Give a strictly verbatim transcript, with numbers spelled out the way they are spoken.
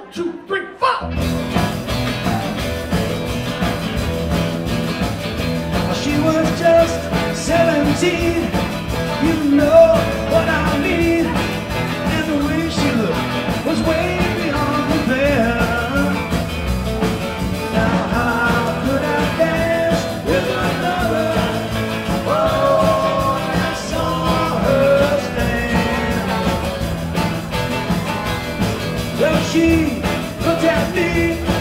two, three, four. She was just seventeen, you know what I mean. And the way she looked was way beyond compare. Now how could I dance with another? Oh, I saw her stand. Well, she looked at me